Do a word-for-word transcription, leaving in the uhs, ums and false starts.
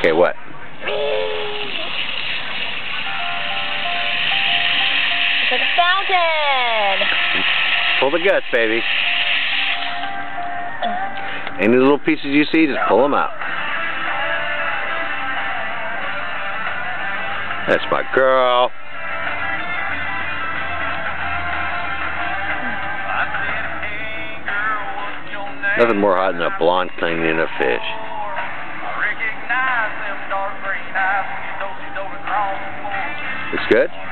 Okay, what? It's like a fountain. Pull the guts, baby. Any little pieces you see, just pull them out. That's my girl. Nothing more hot than a blonde cleaning a fish. Looks good?